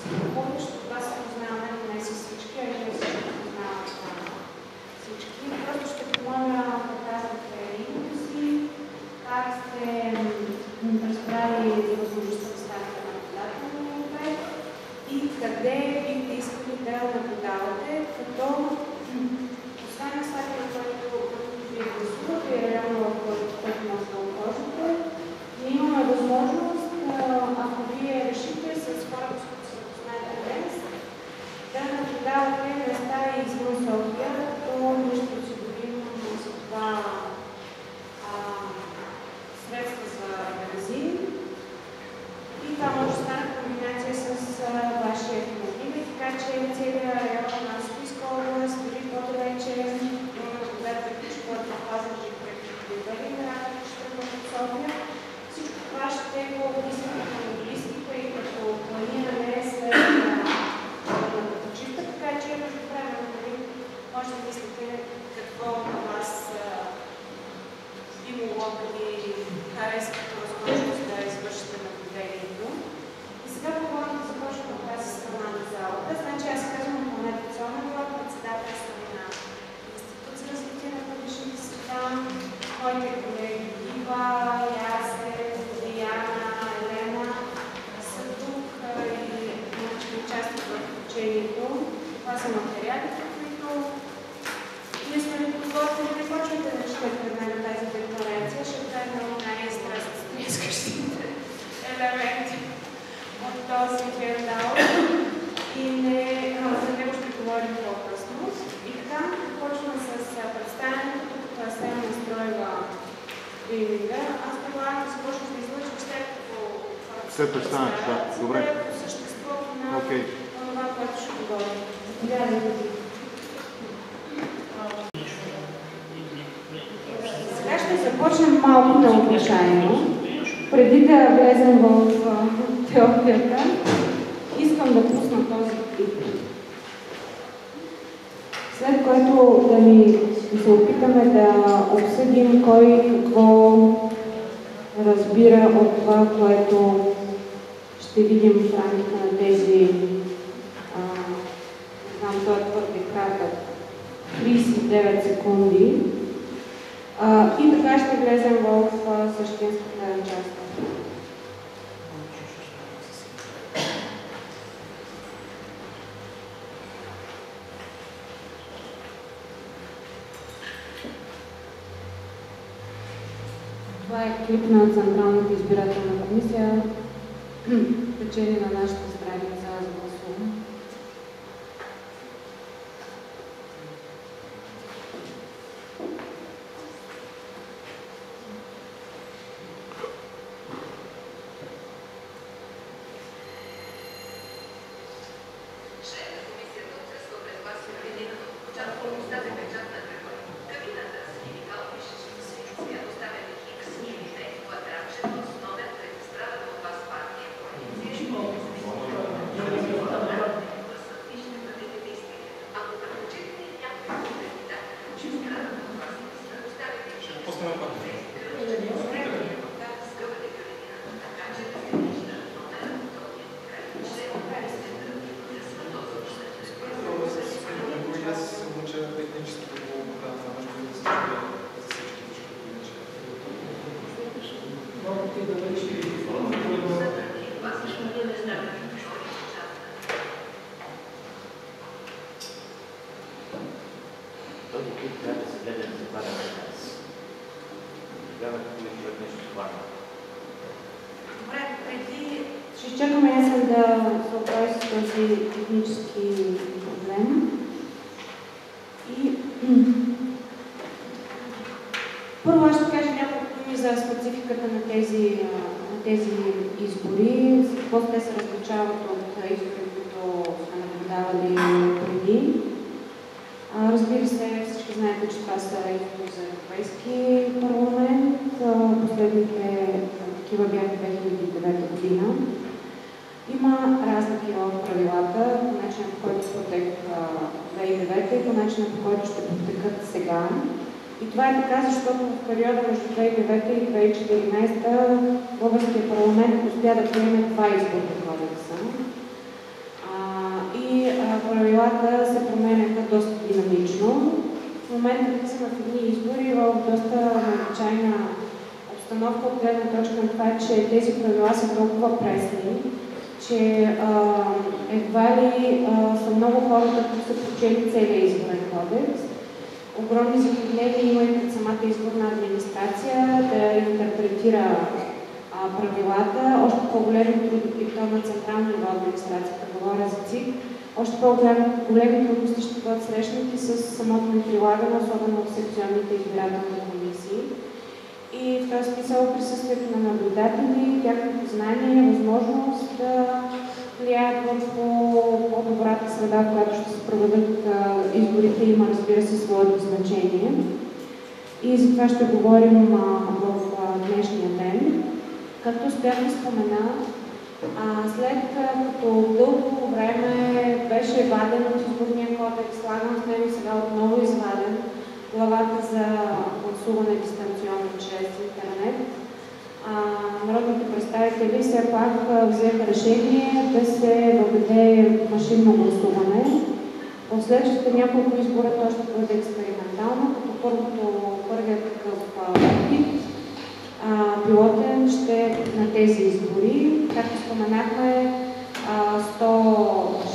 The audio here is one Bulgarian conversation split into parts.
повечето от вас се познаваме, но не с всички, а и не всички познават всички. Просто ще помоля да казвате името си, как сте разбрали за възможността да станете наблюдател на обект и къде бихте искали да наблюдавате, като освен на сайта, който ви гласувате и реално в който може да отложите, ние имаме възможност, ако вие решите с хората, с които се запознаете днес, да наблюдавате места извън София, като ние ще осигурим за това средства за магазин. И това може да стане в комбинация с вашия автомобили, така че целият район на Софийска област, дори по-далече, имаме когато който Пазарджик, пред на София. Всичко това ще го обмислим на логистика и като планиране след пътната почивка, така че между време може да мислите какво на вас би могло да ви хареса като възможност да извършите наблюдението. И сега предлагам да започнем от тази страна на залата. Значи аз казвам Планета Цонева, председател съм на Институт за развитие на публичната среда, моите колеги Ива, Ясен, Диана, Елена са тук и участват в обучението. Това са материалите, които ние сме ви подготвили. Не почвайте да четете пред мен тази декларация, защото е много най-стресващите елементи от този хердал и за него ще говорим по-късно. И така, почваме с представянето, като е сега настроила стриминга. Аз предлагам да започна да излъчвам след като след представянето, да. Добре. По съществото на това, което ще говорим. Сега ще започнем малко необичайно. Преди да влезем в теорията, искам да пусна този клип. След което да се опитаме да обсъдим кой какво разбира от това, което ще видим в рамките на тези, знам, това е твърде кратък, 39 секунди. И така ще влезем в същинската част. Това е клип на Централната избирателна комисия, печели на нашата страница за гласуване. Технически проблем. И първо аз ще кажа няколко думи за спецификата на тези избори, какво те се различават от избори, които сме наблюдавали преди. Разбира се, всички знаете, че това са избори за Европейски парламент. Последните такива бяха 2009 година. Има разлики в правилата, по начина по който протекоха 2009 и по начина по който ще протекат сега. И това е така, защото в периода между 2009 и 2014 Българския парламент успя да приеме два изборни кодекса. правилата се променяха доста динамично. В момента влизаме в едни избори в доста необичайна обстановка от гледна точка на това, че тези правила са толкова пресни, че едва ли са много хората, които са прочели целия изборен кодекс. Огромни затруднения има и пред самата изборна администрация да интерпретира правилата. Още по-големи трудности, и то на централно ниво администрацията, говоря за ЦИК, още по-големи трудности ще бъдат срещнати с самото ни прилагане, особено от секционните избирателни комисии. И в този смисъл присъствието на наблюдатели, тяхното знание, възможност да влияят върху по-добрата среда, в която ще се проведат изборите, има, разбира се, своето значение. И за това ще говорим в днешния ден. Както успях да спомена, след като дълго време беше ваден от изборния кодекс, слаган в него и сега отново изваден главата за гласуване дистанционно чрез интернет, народните представители все пак взеха решение да се въведе машинно гласуване. В следващите няколко избора то ще бъде експериментално, като първият такъв опит пилотен ще на тези избори. Както споменахме, 100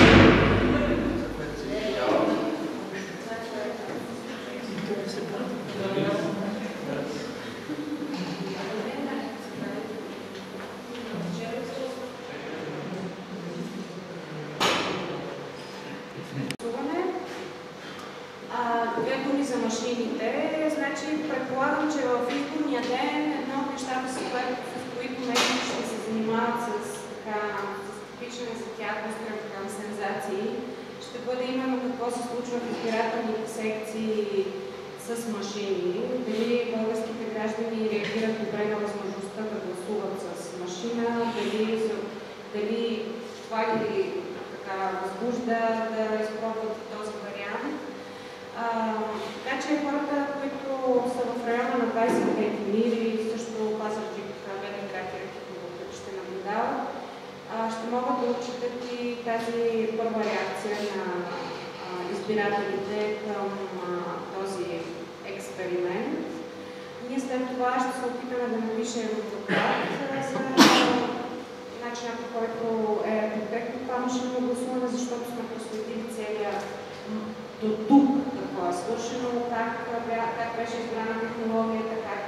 две думи за машините. Значи, предполагам, че в изборния ден едно от нещата, с които медии ще се занимават с типични за тях към сензации, ще бъде именно какво се случва в избирателните секции с машини. Дали българските граждани реагират добре на възможността да гласуват с машина, дали това ги възбужда да изпробват този вариант. Така че хората, които са в района на 25 мили, също Пазарджик, Велинград и които ще наблюдават, ще могат да отчитат и тази първа реакция на избирателите към този експеримент. Ние след това ще се опитаме да напишем доклад за начинът, по който е ефектно това машинно гласуване, защото сме проследили целия до тук какво е свършено, как беше избрана технологията, как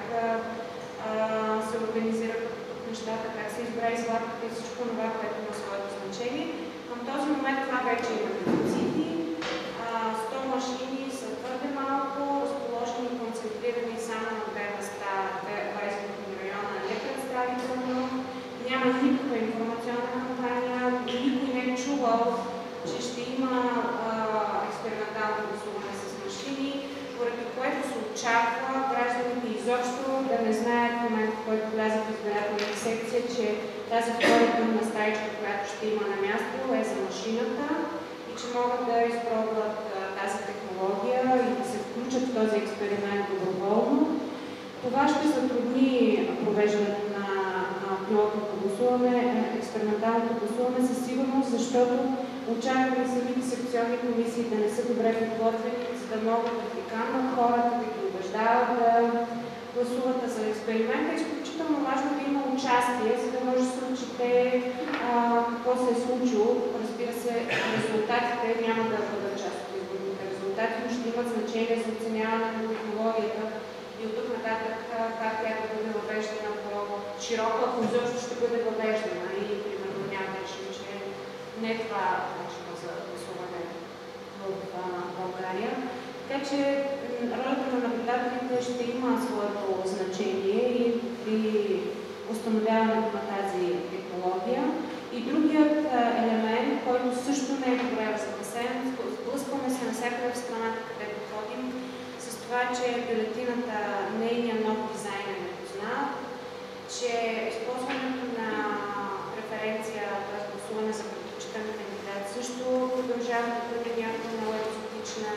се организираха тук нещата, как се избра извадката и всичко това, което има своето значение. Към този момент това вече има дефицити. 100 машини са твърде малко, разположени и концентрирани само на две места, 20 района, непредставително. Няма никаква информационна кампания, никой не е чувал, че ще има експериментално гласуване с машини, поради което се очаква гражданите изобщо да не знаят в момента, в който влязат в избирателната секция, че тази втора тъмна стаичка, която ще има на място, е за машината и че могат да изпробват тази технология и да се включат в този експеримент доброволно. Това ще затрудни провеждането на пилотното гласуване, експерименталното гласуване със сигурност, защото очакваме самите секционни комисии да не са добре подготвени, за да могат да приканват хората, да ги убеждават да гласуват за експеримента. Е изключително важно да има участие, за да може да се отчете какво се е случило. Разбира се, резултатите няма да бъдат част от изборните резултати, но ще имат значение за оценяване на технологията и от тук нататък как тя да бъде въвеждана по-широко, ако изобщо ще бъде въвеждана и примерно няма да решим, че не това начина за гласуване в България. Така че ролята на наблюдателите ще има своето значение и при установяването на тази технология. И другият елемент, който също не е добре разгласен, сблъскваме се навсякъде в страната, където ходим, с това, че бюлетината, нейният нов дизайн е непознат, че използването на преференция, т.е. гласуване за предпочитан кандидат също продължава да бъде някаква много екзотична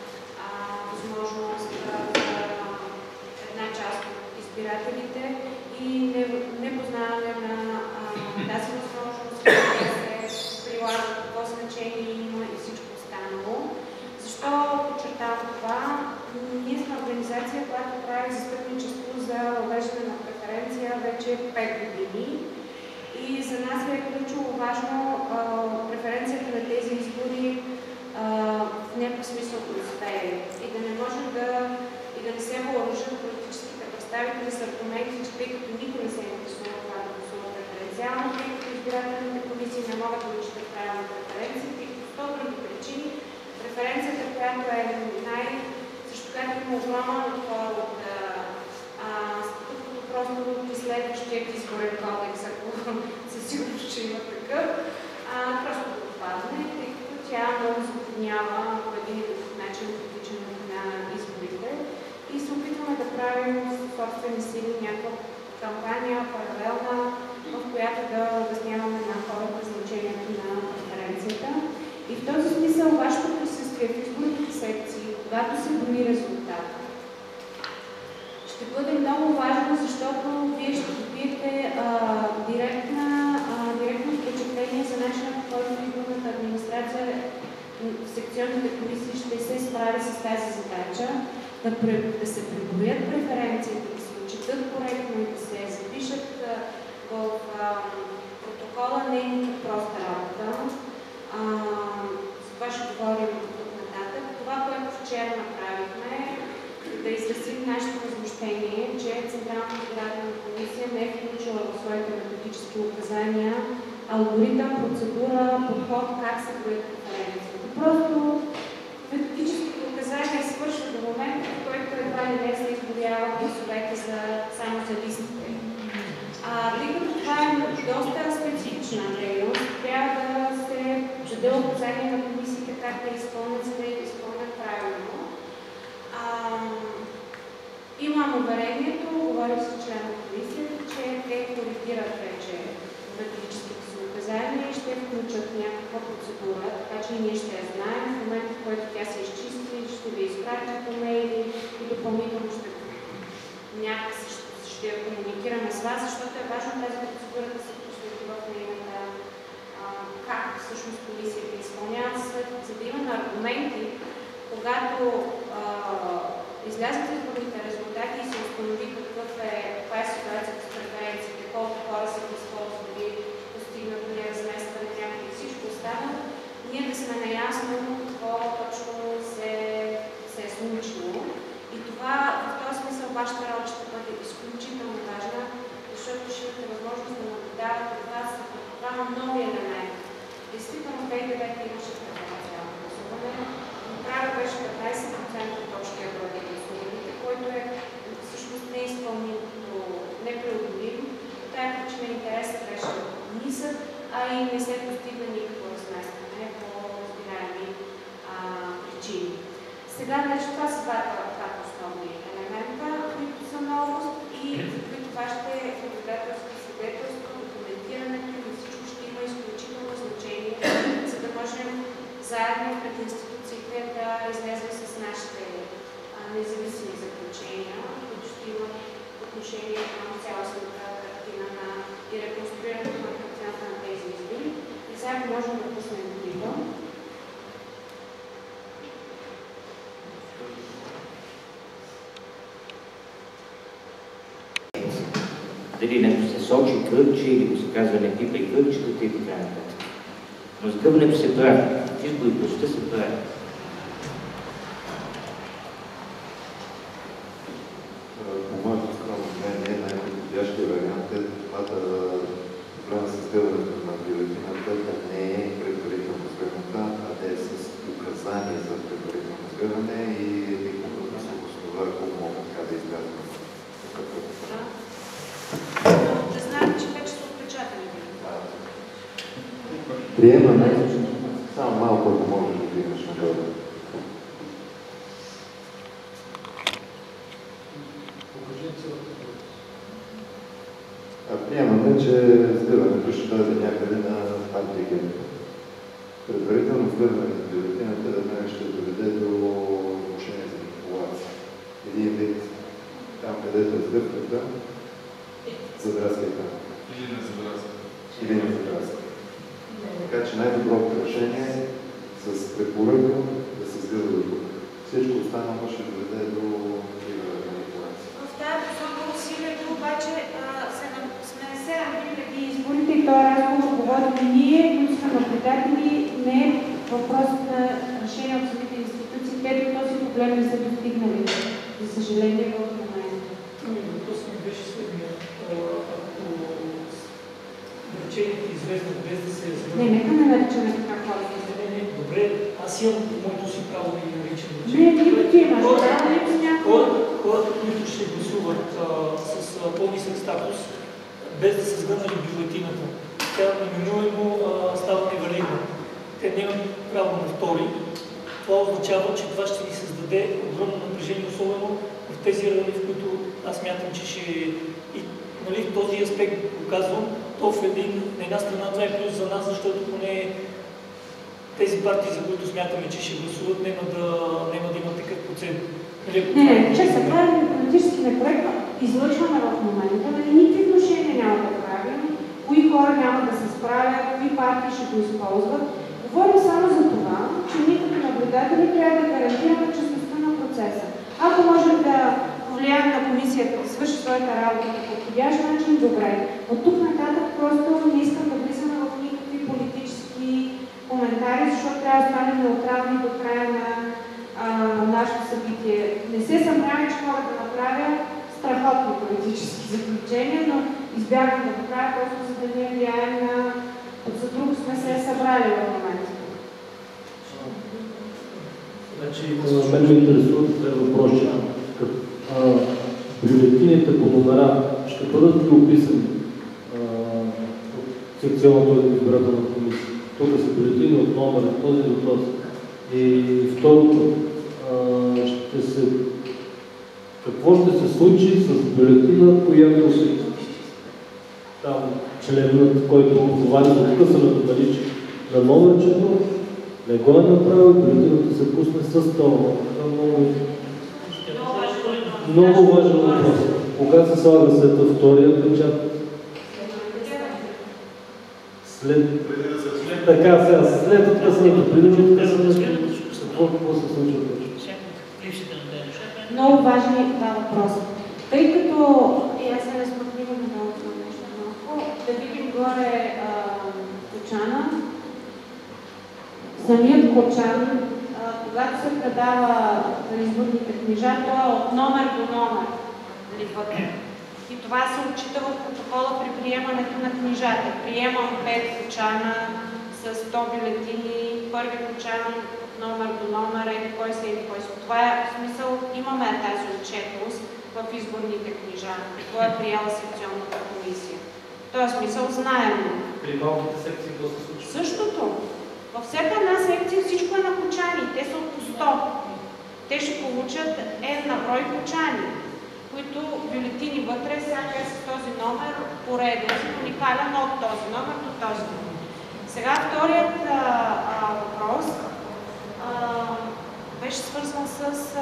възможност за една част от избирателите и непознаване на тази възможност, да се прилага, какво значение има и всичко за нас е ключово важно преференцията на тези избори в някакъв смисъл да успее и да не може и да не се въоръжат политическите представители с аргументи, че тъй като никой не се интересува това да гласува преференциално, тъй като избирателните комисии не могат да учат правилно преференциите и по 100 други причини преференцията, която е също както има огромен отпор от статуквото просто и следващият изборен кодекс, ако със сигурност, че има такъв, просто да отпадне, тъй като тя много затруднява по един или друг начин протичането на изборите и се опитваме да правим собствени сили някаква кампания, паралелна, в която да обясняваме на хората значението на преференцията. И в този смисъл вашето присъствие в изборните секции, когато се брои резултата, ще бъде много важно, защото вие ще добиете директно впечатление за начина, по който изборната администрация в секционните комисии ще се справи с тази задача, да се преброят преференциите, да се отчетат коректно и да се запишат в протокола нейната проста работа. За това ще говорим от тук нататък. Това, което вчера направихме, да изразим нашето възмущение, че Централната избирателна комисия не е включила в своите методически указания алгоритъм, процедура, подход, как се броят преференциите. Просто методическите указания свършват до момента, в който едва ли не се изборява гласовете само за листите. Тъй като това е доста специфична дейност, трябва да се даде указания на комисиите как да изпълнят, за да я изпълнят правилно. Имам уверението, говорих с член на комисията, че те коригират вече методическите си указания и ще включат някаква процедура, така че и ние ще я знаем. В момента, в който тя се изчисти, ще ви изпратя по мейли и допълнително ще я комуникираме с вас, защото е важно тази процедура да се проследи в нейната как всъщност комисията изпълнява, за да имаме аргументи, когато излязат изборните резултати и се установи каква е ситуацията с преференциите, колко хора са възползвали, постигнат неразместване някакви и всичко останало, ние да сме наясно какво точно се е случило. И това, в този смисъл, вашата работа ще бъде изключително важна, защото ще имате възможност да наблюдавате това на нови елементи. Действително, 2009 имаше преференциално гласуване, но право беше 15% от общия брой на гласуването, който е всъщност неизпълним, непреодолим. По тая причина интересът беше нисък, а и не се постигна никакво разместване по разбираеми причини. Сега, това са двата основни елемента, които са новост и за които вашите наблюдателски свидетелства, документирането и всичко ще има изключително значение, за да можем заедно пред институциите да излезем с нашите независими заключения, които ще имат отношение към цялостната картина и реконструирането на картината на тези избори. И заедно можем да пуснем клипа. Дали нещо се сочи кръгче или го се казва не пипай кръгчетата и така нататък. Но сгъването се прави. Изборите ще се прави. По моето скромно мнение, най-подходящия вариант е това да правим с сгъването на бюлетината да не е предварително сгъвната, а да е с указание за предварително сгъване и никога да се основа, ако мога така да изглежда. Да знаем, че вече са отпечатани. Приемаме само малко, ако можеш да видиш нагоре. Приемаме, че сгъването ще дойде някъде на антиген. Предварително сгъване на бюлетината веднага ще доведе до отношение за манипулация. Един вид там, където е сгъвката, задраскайте. Или не задраскайте. Така че най-доброто решение е с препоръка да се сгъва до тук. Всичко останало ще доведе до манипулация. В тази посока усилието обаче сме 7 преди изборите и това работим ние, които сме наблюдатели, не е въпрос на решение от самите институции, те до този проблем не са достигнали, за съжаление, в момента. Въпросът ми беше следния. Ако наречението известно без да се е Не, нека не наричаме така хората. Не, добре, аз имам моето си право да ги наричам. Не, нито ти имаш право, нито някой. Хората, които ще гласуват с по-нисък статус, без да са сгънали бюлетината, тя неминуемо става невалидна. Те нямат право на втори. Това означава, че това ще ни създаде огромно напрежение, особено в тези райони, в които аз мятам, че ще... И, нали, в този аспект го казвам, то в на една страна това е плюс за нас, защото поне тези партии, за които смятаме, че ще гласуват, няма да имат такъв процент. Не, че са правили политически непроект, излъчваме в момента, никакви отношения няма да правим, кои хора няма да се справят, кои партии ще го използват. Говорим само за това, че ние като наблюдатели трябва да гарантираме честността на процеса. Ако можем да повлияем на комисията да свърши своята работа по подходящ начин, добре. От тук нататък просто не искам да влизаме в никакви политически коментари, защото трябва да станем неутрални до края на нашето събитие. Не се съмнявам, че мога да направя страхотни политически заключения, но избягвам да го правя просто за да не влияем на... За друго сме се събрали в момента. Значи, мен ме интересуват две въпроси. Бюлетините по номера ще бъдат ли описани от секционната избирателна комисия? Тук са бюлетини от номера, този до този. И второто, какво ще се случи с бюлетина, която се там членът, който отговаря за откъсването на номерчето, не го е направил, бюлетината се пусне с това. Много важен въпрос. Кога се слага след втория печат? Така, сега, след откъсването, преди откъсването, какво се случва точно? Много важни два въпроса. Тъй като, и аз се разпътнивам да това нещо малко, да видим горе кочана. Самият кочан, когато се предава на изборните книжа, той е от номер до номер. И това се отчита в протокола при приемането на книжата. Приемам 5 кочана с 100 бюлетини, първи кочан номер до номер, кой се или кой се. Това е в смисъл, имаме тази отчетност в изборните книжа, какво е приела секционната комисия. В този смисъл знаем. При малките секции какво се случва? Същото. Във всяка една секция всичко е на кочани. Те са по 100. Те ще получат на брой кочани, които бюлетини вътре, всяка е с този номер, пореден, уникален от този номер до този номер. Сега вторият въпрос беше свързан с...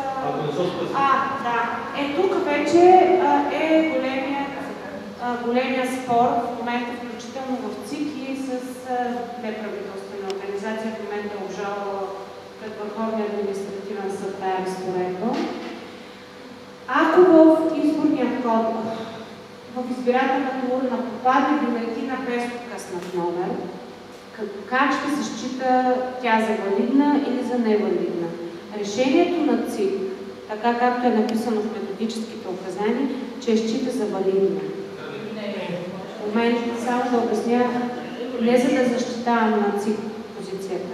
Тук вече е големия спор, в момента включително в ЦИК и с неправителствена организация, в момента обжалва пред Върховния административен съд тая разпоредба. Ако в изборния код, в избирателната урна попадне бюлетина без откъснат номер, как ще се счита тя за валидна или за невалидна? Решението на ЦИК, така както е написано в методическите указания, че я счита за валидна. В момента само да обясня, не за да защитавам на ЦИК позицията.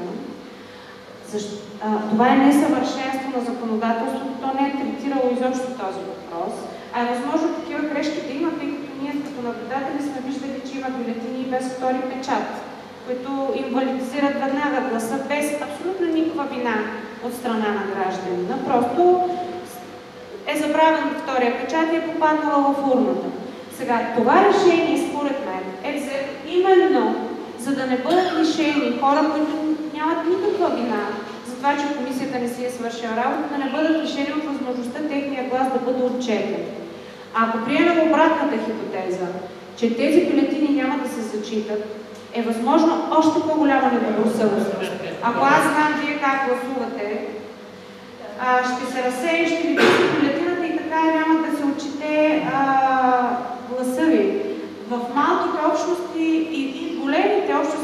Това е несъвършенство на законодателството, то не е третирало изобщо този въпрос, а е възможно такива грешки да има, тъй като ние като наблюдатели сме виждали, че има бюлетини без втори печат, които инвалидизират веднага гласа без абсолютно никаква вина от страна на гражданина. Просто е забравен втория печат и е попаднала в урната. Сега, това решение, според мен, е взето именно за да не бъдат лишени хора, които нямат никаква вина за това, че комисията не си е свършила работа, да не бъдат лишени от възможността техния глас да бъде отчетен. Ако приемем обратната хипотеза, че тези бюлетини няма да се зачитат, е възможно още по-голяма недобросъвестност. Ако аз знам вие как гласувате, ще се разсея, ще ви пише бюлетината и така няма да се отчете гласа ви. В малките общности и големите общности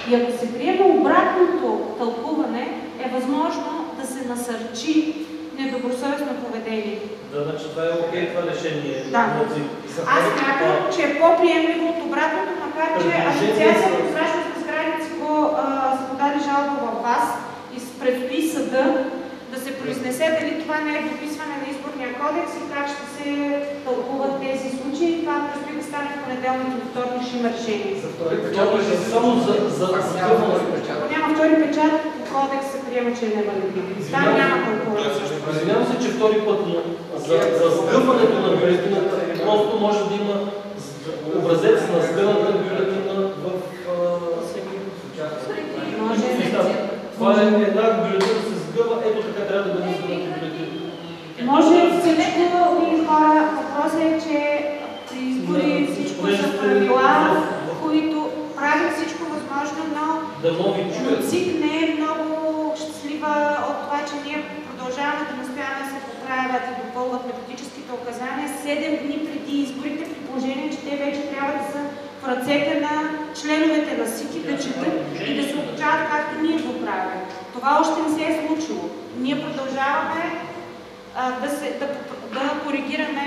И ако се приема обратното тълкуване, е възможно да се насърчи недобросъвестно поведение. Да, значи това е окей, това решение. Да. Аз смятам, че е по-приемливо от обратното, макар че Асоциация Прозрачност без граници са подали жалба във вас и предстои съда да се произнесе дали това не е дописване на изборния кодекс и как ще се тълкуват тези случаи. Това предстои да стане в понеделник и вторник, ще има решение. Само за Ако няма втори печат, кодекс се приема, че е невалиден. Там няма тълкуване. Извинявам се, че втори път, но за сгъването на бюлетината просто може да има образец на сгъната бюлетина в всеки участник. Това е една бюлетина да се сгъва, ето така трябва да бъде сгъната бюлетина. Може всичко, хора, въпросът е, че при избори всичко са правила, които правят всичко възможно, но ЦИК не е много щастлива от това, че ние продължаваме да настояваме да се поправят и допълват методическите указания 7 дни преди изборите, при положение, че те вече трябва да са в ръцете на членовете на СИК и да четат и да се обучават както ние го правим. Това още не се е случило. Ние продължаваме да коригираме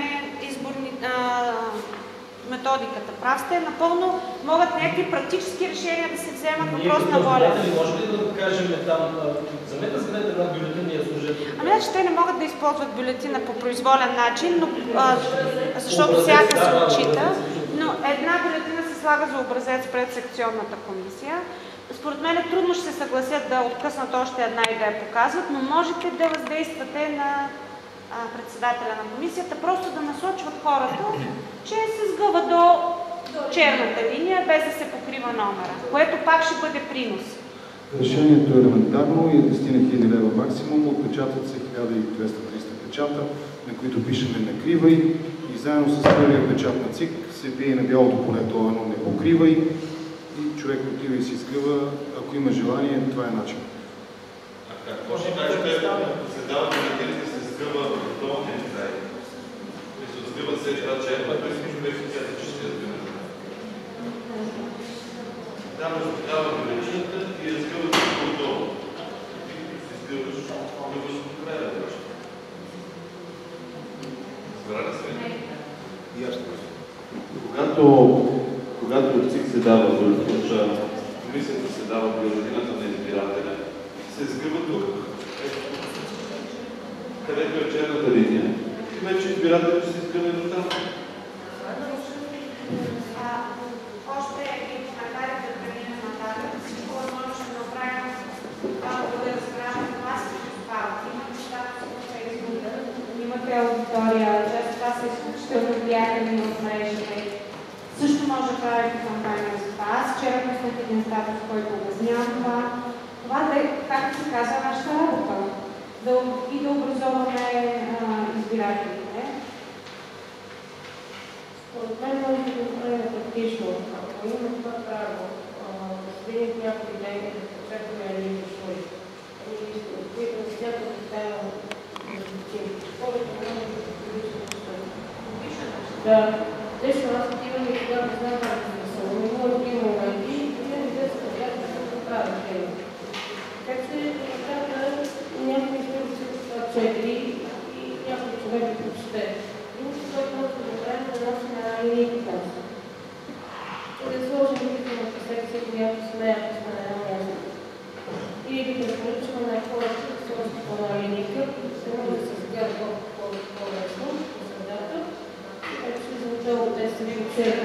методиката. Прав сте, напълно могат някакви практически решения да се вземат въпрос на воля. Може ли да кажем там, замета сгъдете една бюлетина и я служете? Ами значи те не могат да използват бюлетина по произволен начин, но, защото всяка се отчита, но една бюлетина се слага за образец пред секционната комисия. Според мен трудно ще се съгласят да откъснат още една и да я показват, но можете да въздействате на председателя на комисията, просто да насочват хората, че се сгъва до черната линия, без да се покрива номера, което пак ще бъде принос. Решението е елементарно и е 10 000 лева максимум. Отпечатват се 1200-300 печата, на които пишеме "накривай", и заедно с първия печат на ЦИК се бие на бялото поле, това едно "не покривай", и човек отива и се изгъва. Ако има желание, това е начин. Какво ще кажете, се дава бюлетините, се сгъва в долния край? И се сгъват след това черната, и всичко вече че ще я сгъва. Там дава бюлетината и я сгъват всичко отдолу. И се сгъваш до края да бъдеш. Разбира се? И аз ще Когато в ЦИК се дава бюлетината, комисията се дава бюлетината на избирателя, се сгъва тук, където е черната линия, и вече избирателят ще се сгъва до там. Още и коментарите да преминем нататък. Всичко възможно ще направим това да бъде разграждане на масите с парата. Имате статус в Фейсбука, имате аудитория, това са изключително влиятелни в мрежите. Също може да правите кампания за това. Аз вчера пуснах един статус, който обяснявам това. Това да е, както се казва, нашата работа. И да образоваме избирателите. Според мен може да го направим практично. Ако има това право, да се видим някои ден и да почакаме едни избори, които не смятат да става резултати. Повече време да се получи да. Лично аз отивам и когато не знам как да се но има такива моменти и не видя се как да се правят тема. Така че трябва някои избори са 4 и някои човек да прочете. Другото, което може да направим, да носим една линейка. Да сложим видимата секция, която сме, ако сме на едно място. Или да препоръчваме на хората да сложим по една линейка, да се може да се сгъва по-лесно по средата. Така че звуча от тези цели.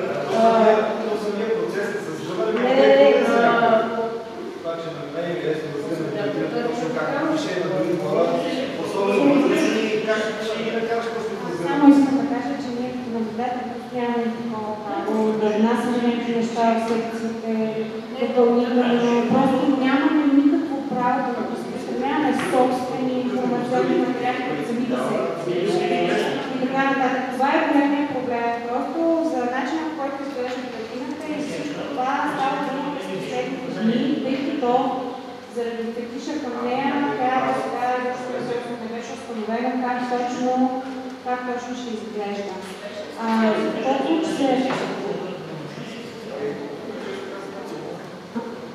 Само искам да кажа, че ние като наблюдатели постоянно такова право да внасяме някакви неща в секциите, допълнително. Просто нямаме никакво право да разпространяваме собствени информационни материали от самите секции. И така нататък. Това е големия проблем. Просто за начина, по който изглежда картината и всичко това става дума през последните дни, тъй като заради фетиша към нея, тя сега не беше установена как точно ще изглежда. Колко се...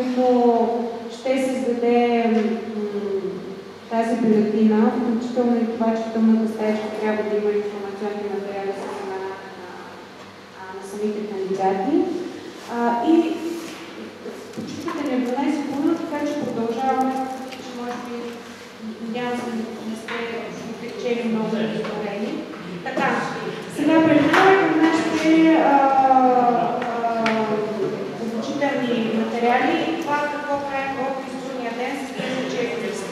които ще създаде тази бюлетина, включително и това, че в тъмната стаечка трябва да има информационни материали с имената на самите кандидати. И почтите не 12 секунди, така че продължаваме, че може би надявам се не сте отречели много изговорени. Така, сега преминаваме към нашите обучителни материали и това какво правим в изборния ден с тези чекливи.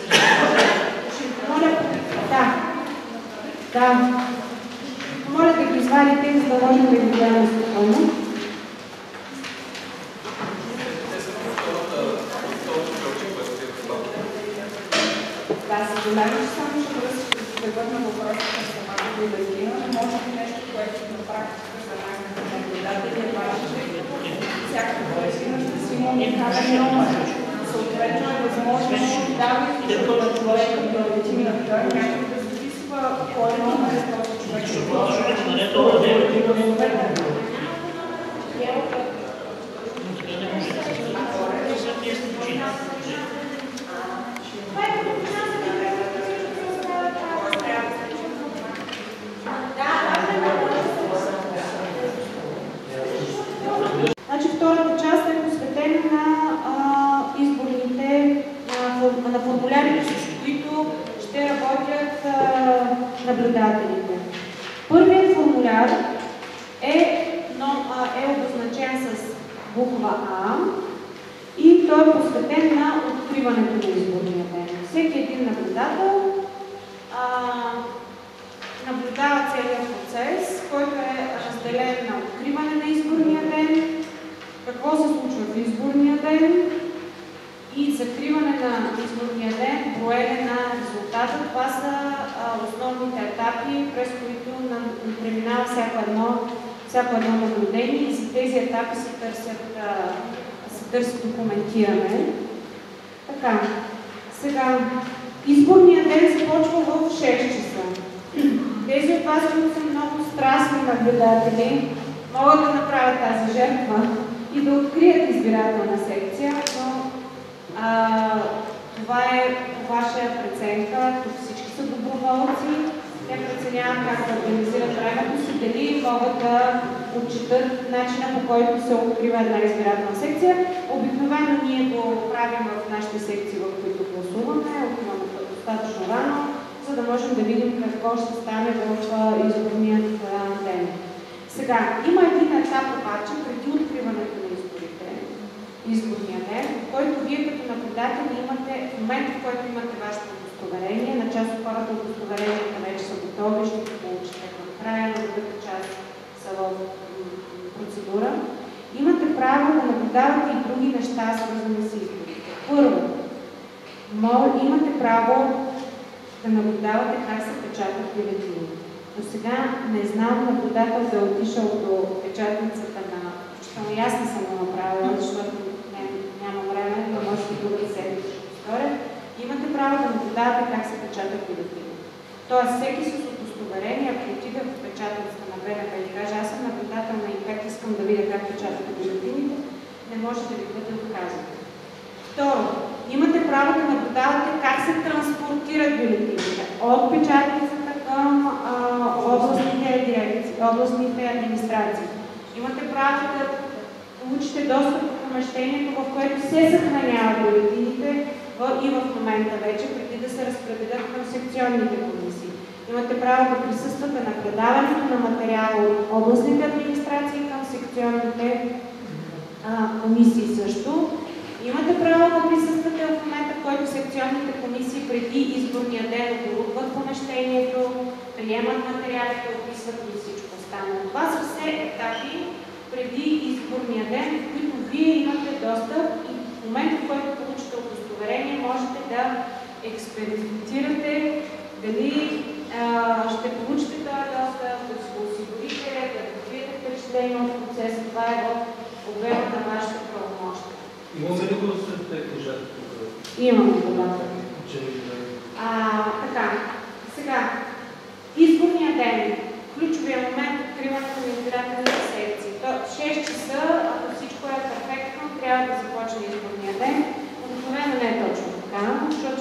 Да. Моля да ги извадите, за да можем да ги гледаме спокойно. Да, съжалявам, че само ще върна въпроса към самата бюлетина. Може би нещо, което на практика за нас като наблюдатели е важно, всяка бюлетина ще си има уникален номер. Съответно е възможно, давайки на човека бюлетината, някой да записва кой номер е този човек. Значи втората част е посветена на изборните, на формулярите, с които ще работят наблюдателите. Първият формуляр е обозначен с буква А и той е посветен на откриването на изборния ден. Всеки един наблюдател наблюдава целият процес, който е разделен на откриване на изборния ден, какво се случва в изборния ден и закриване на изборния ден, броене на резултата. Това са основните етапи, през които преминава всяко едно наблюдение и за тези етапи се търси документиране. Така, сега, изборният ден започва в 6 часа. Тези от вас, които са много страстни наблюдатели, могат да направят тази жертва и да открият избирателна секция, но това е по ваша преценка. Тук всички са доброволци. Те преценяват как да организират времето си, дали могат да отчитат начина, по който се открива една избирателна секция. Обикновено ние го правим в нашите секции, в които гласуваме, откриваме достатъчно рано, за да можем да видим какво ще стане в изборният ден. Сега, има един етап обаче преди откриването на изборния ден, в който вие като наблюдатели имате, в момента, в който имате вашето удостоверение, на част от хората удостоверенията вече са готови, ще ги получите в края, на другата част са в процедура, имате право да наблюдавате и други неща, свързани с изборите. Първо, имате право да наблюдавате как се печатат бюлетини. До сега не знам наблюдател да е отишъл до печатницата на... Включително аз не съм го направила, защото няма време, но може би другата седмица ще повторя. Имате право да наблюдавате как се печатат бюлетини. Тоест, всеки с удостоверение, ако отида в печатницата на БНБ и каже, аз съм наблюдател на ИПЕК, искам да видя как печатат бюлетините, не може да ви бъде отказано. Второ, имате право да наблюдавате как се транспортират бюлетините от печатницата към областните администрации. Имате право да получите достъп до помещението, в което се съхраняват бюлетините и в момента вече, преди да се разпределят към секционните комисии. Имате право да присъствате на предаването на материала от областните администрации към секционните комисии също. Имате право да присъствате в момента, в който секционните комисии преди изборния ден оборудват помещението, приемат материалите, описват и всичко останало. Това са все етапи преди изборния ден, в които вие имате достъп и в момента, в който получите удостоверение, можете да експериментирате дали ще получите този достъп, да се осигурите, да добиете впечатление от процеса. Това е в обема на вашите правомощия. Имаме ли го да се тежат тук? Имаме го, да. Така, сега, изборния ден, ключовия момент, откриването на избирателните секции. 6 часа, ако всичко е перфектно, трябва да започне изборния ден.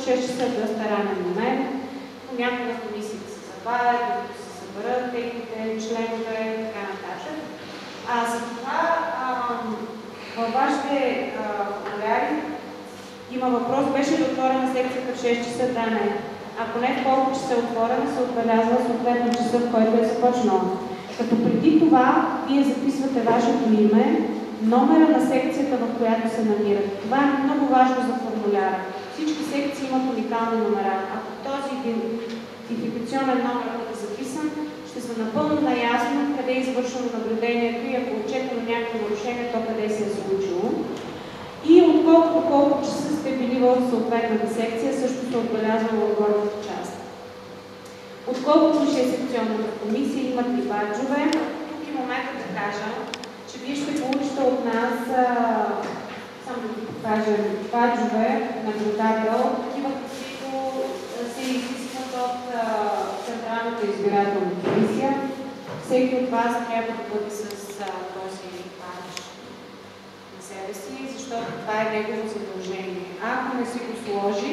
6 часа е доста ранен момент. Понякога комисиите се забавят, докато се съберат техните членове и така нататък. Затова във вашите формуляри има въпрос, беше ли отворена секцията в 6 часа? Да, не. Ако не в колко часа е отворена, се отбелязва съответно часа, в който е започнала. Като преди това, вие записвате вашето име, номера на секцията, в която се намират. Това е много важно за формуляра. Всички секции имат уникални номера. Ако този идентификационен номер бъде записан, ще са напълно наясно къде е извършено наблюдението и ако отчетено някакво нарушение, то къде се е случило. И колко часа сте били в съответната секция, също се отбелязва в горната част. Отколкото ще е секционната комисия, имат ли баджове. Тук е момента да кажа, че вие ще получите от нас, само да ви покажем, баджове, наблюдател, такива, които се изискват от Централната избирателна комисия. Всеки от вас трябва да бъде с този бадж на себе си, защото това е негово задължение. Ако не си го сложи,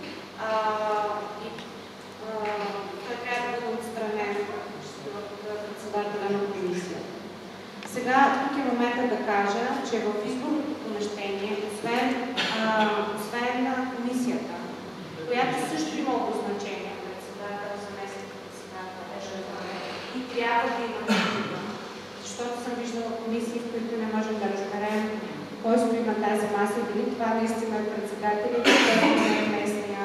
той трябва да бъде отстранен от председателя на комисия. Сега тук е момента да кажа, че в изборното помещение, освен на комисията, която също има обозначение, председател, заместник-председател, и трябва да има такива. Защото съм виждала комисии, в които не можем да разберем кой стои на тази маса и дали това наистина е председател или това не е местния.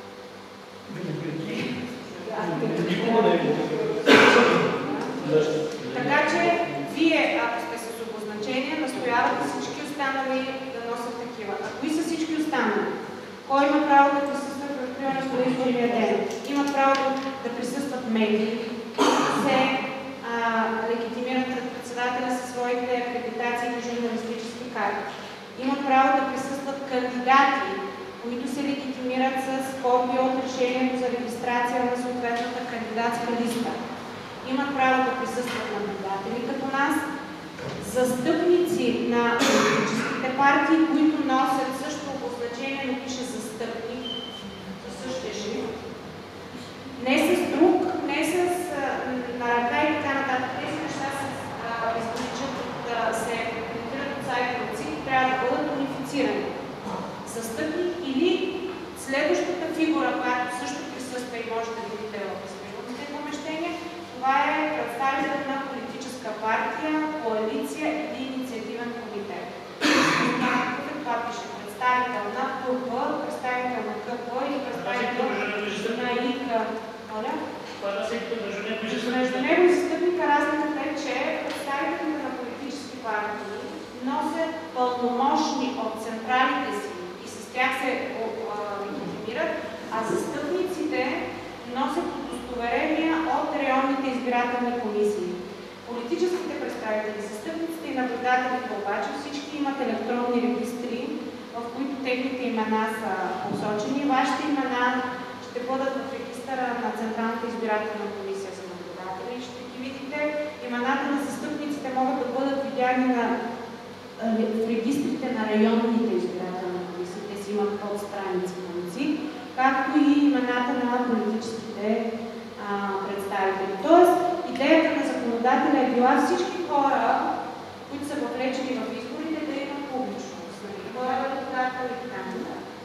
Така че вие, ако сте с обозначение, настоявате всички останали да носят такива. А кои са всички останали? Кой има право да присъства в откриването на изборния ден? Имат право да присъстват медии, се легитимират пред председателя със своите акредитации и журналистически карти. Имат право да присъстват кандидати, които се легитимират с копия от решението за регистрация на съответната кандидатска листа. Имат право да присъстват наблюдатели като нас, застъпници на политическите партии, които носят също обозначение, но пише застъпник, същия шрифт. Не с друг, не с на ръка и така нататък. Тези неща изключат да се коментират от сайта на ЦИК, трябва да бъдат унифицирани. Застъпник или следващата фигура, която също присъства и може да видите в изборните помещения, това е представител на политическа партия, коалиция или инициативен комитет. Това пише представител на КП, представител на КП или представител на ИК. Между него и застъпника разликата е, че представителите на политически партии носят пълномощни от централите си и с тях се легитимират, а застъпниците носят удостоверения от районните избирателни комисии. Политическите представители, застъпниците и наблюдателите обаче всички имат електронни регистри, в които техните имена са посочени. Вашите имена ще бъдат в регистъра на Централната избирателна комисия за наблюдатели. Ще ги видите. Имената на застъпниците могат да бъдат видяни в регистрите на районните избирателни комисии. Те си имат подстраници на ЦИК, както и имената на политическите представители. Тоест, идеята на законодателя е била всички хора, които са въвлечени в изборите, да имат публичност. Хора, наблюдатели и така.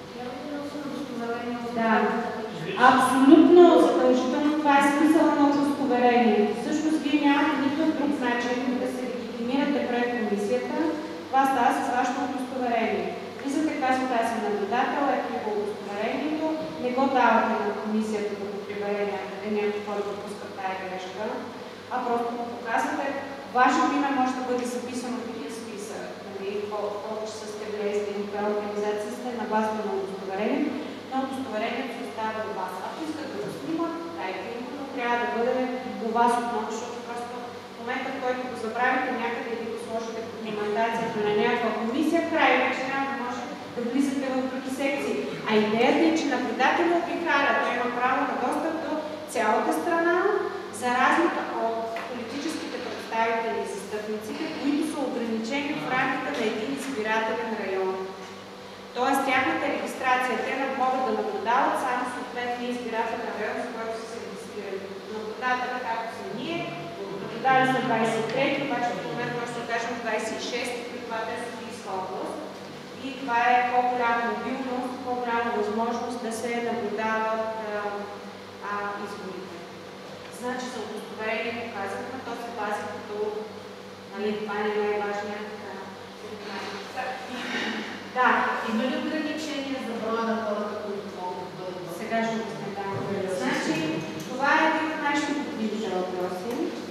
Да. Абсолютно задължително това е смисъла на удостоверението. Всъщност вие нямате никакъв друг начин да се легитимирате пред комисията. Това става с вашето удостоверение. Влизате, казвате, аз съм наблюдател, ето го удостоверението, не го давате на комисията да го прибере някой, който допуска тая грешка, а просто го показвате. Вашето име може да бъде записано в един списък, колко часа сте влезли, в коя организация сте на базата на удостоверението, но удостоверението се остава до вас. Ако искате да го снимат, дайте им, но трябва да бъде до вас отново, защото просто в момента, в който го забравите някъде или го сложите под документацията на някаква комисия, край вече няма да може да влизате в други секции. А идеята е, че наблюдателят ви кара, той има право на достъп до цялата страна, за разлика от политическите представители и застъпниците, които са ограничени в рамките на един избирателен район. Тоест, тяхната регистрация, те не могат да наблюдават само съответния избирателен район, с който са се регистрирали. Наблюдателя, както са ние, наблюдали сме 23, обаче в момента може да кажем 26, при това те са в Софийска област. И това е по-голяма мобилност, по-голяма възможност да се наблюдават изборите. Значи за удостоверение показахме, то се пази като, нали, това не е най-важният документ. Да. Има ли ограничения за броя на хората, които могат да бъдат? Сега ще го следам. Значи, това е един от най-щекотливите въпроси.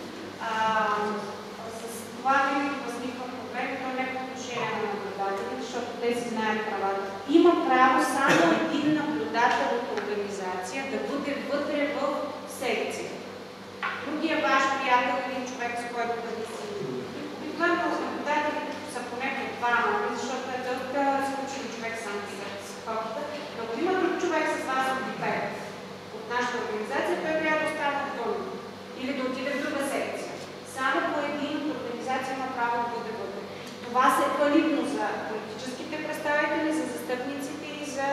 С това винаги възниква проблем, но не по отношение на наблюдателите, защото те си знаят правата. Има право само един наблюдател от организация да бъде вътре в секция. Другия ваш приятел е един човек, с който да ви си. Обикновено наблюдателите са поне по двама, защото е доста случайно човек сам с хората. Но ако има друг човек с вас от нашата организация, той трябва да остане отдолу или да отиде в друга секция. Само по един от организация има право да бъде вътре. Това се е валидно за политическите представители, за застъпниците и за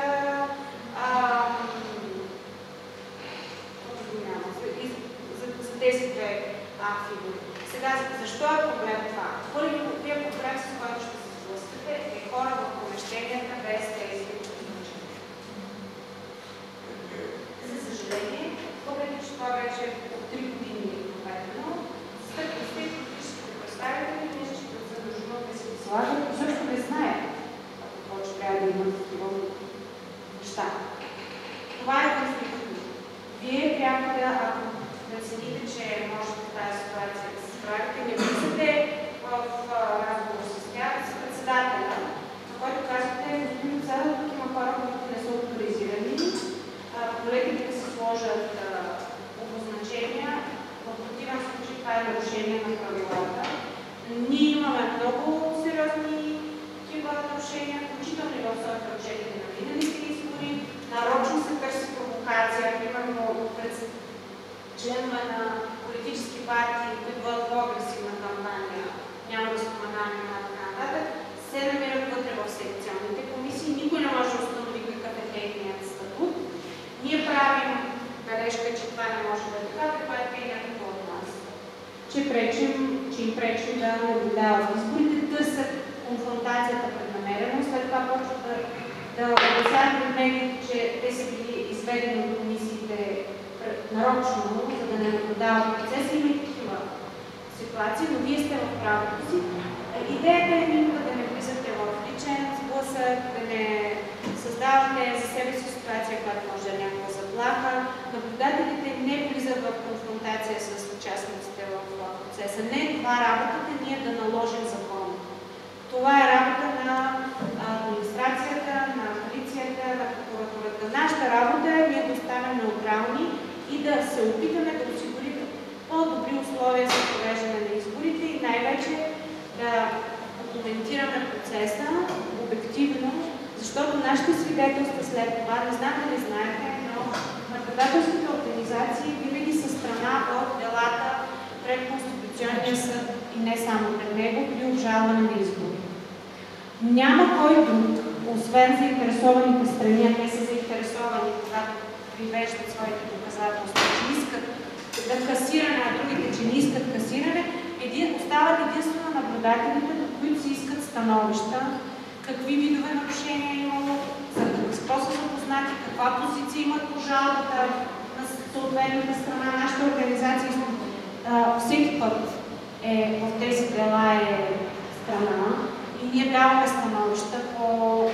тези две фигури. Сега, защо е проблем това? Първият проблем, с който ще се сблъскате, е хора в помещенията без тези изключения. За съжаление, въпреки че това вече от 3 години е проведено, стъпките и политическите представители мисля, че за дължина да се слагат и също не знаят какво, че трябва да имат такива неща. Това е конфликтно. Вие трябва да, ако прецените, че може в тази ситуация да се справите, не влизате в разговор с тях, с председателя, на който казвате, господин председател, тук има хора, които не са авторизирани, колегите да се сложат обозначения, в противен случай това е нарушение на правилата. Ние имаме много сериозни такива нарушения, включително и в отчетите на миналите избори. Нарочно се търси провокация, примерно членове на политически партии, които бъдат в агресивна кампания, няма да споменаваме на така нататък, се намират вътре в секционните комисии. Никой не може да установи какъв е техният статут. Ние правим бележка, че това не може да е така, това е някакво от нас. Че им пречим да наблюдават изборите, търсят конфронтацията преднамерено, след това почват да обясняват пред мен, че те са били изведени от комисиите нарочно, за да не наблюдават процеса. Има и такива ситуации, но вие сте в правото си. Идеята е никога да не влизате в личен сблъсък, да не създавате за себе си ситуация, която може да е някаква заплаха. Наблюдателите не влизат в конфронтация с участниците в процеса. Не е това работата ние да наложим закон. Това е работа на администрацията, на полицията, на прокуратурата. Нашата работа е ние да останем неутрални и да се опитаме да осигурим по-добри условия за провеждане на изборите и най-вече да документираме процеса обективно, защото нашите свидетелства след това, не знам дали знаете, но наблюдателските организации винаги са страна от делата пред Конституционния съд и не само пред него при обжалване на избори. Няма кой друг, освен заинтересованите страни, а те са заинтересовани, когато привеждат своите доказателства, че искат да касиране, а другите, че не искат касиране, остават единствено наблюдателите, до които се искат становища, какви видове нарушения е имало, за какво са запознати, каква позиция имат по жалбата на съответната страна. Нашата организация всеки път в тези дела е страна и ние даваме становища по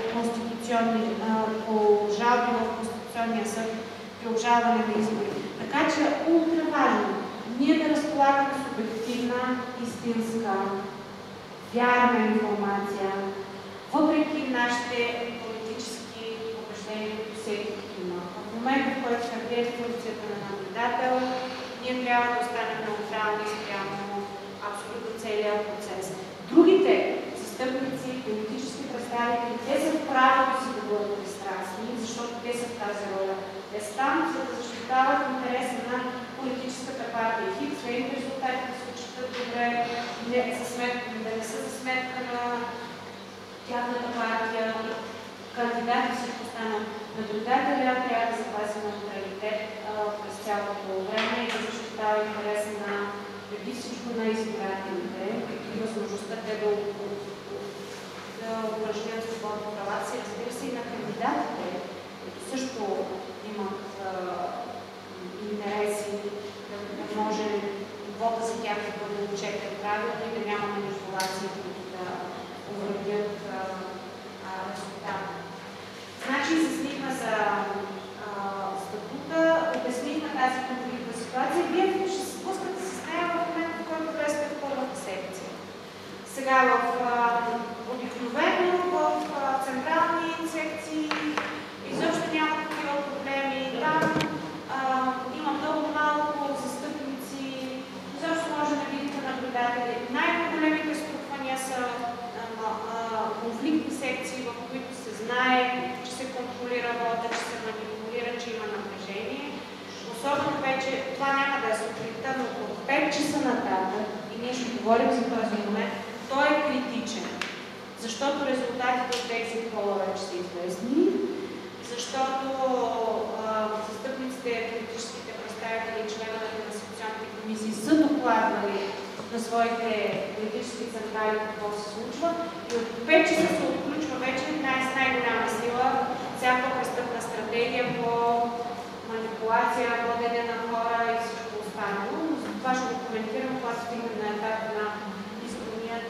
жалби в Конституционния съд при обжалване на избори. Така че е ултра важно ние да разполагаме с обективна, истинска, вярна информация, въпреки нашите политически убеждения, които всеки има. В момента, в който се влезе функцията на наблюдател, ние трябва да останем неутрални спрямо абсолютно целият процес. Другите застъпници, политически представители, те са в правото си да бъдат пристрастни, защото те са в тази роля. Те са там, за да защитават интереса на политическата партия. Хип, своите резултати да се отчитат добре, да не са за сметка на тяхната партия. кандидат и всичко останало. Наблюдателя трябва да запази неутралитет през цялото време и да защитава интереса на преди всичко на избирателите и възможността те да упражнят свободно правата си, разбира се и на кандидатите, които също имат интереси, да може вода за тях да бъде отчетен правилно и да няма манипулации, които да увредят резултата. Значи, изяснихме за статута, обяснихме тази конфликтна ситуация. Вие ще се спускате с нея в момента, в който влезете в първата секция. Сега обикновено в централни секции изобщо няма такива проблеми. Там има много малко застъпници, изобщо може да видите наблюдатели. Най-големите струпвания са конфликтни секции, в които се знае, че се контролира вода, че се манипулира, че има напрежение. Особено вече, това няма да е сутринта, но от 5 часа нататък, и ние ще говорим за този момент, той е критичен. Защото резултатите от екзит пола вече са известни, защото застъпниците, политическите представители и членовете на секционните комисии са докладвали на своите политически централи какво се случва и от 5 часа се отключва вече с най-голяма сила всяка престъпна стратегия по манипулация, водене на хора и всичко останало. Това ще го коментирам, когато стигнем на етап на изборният.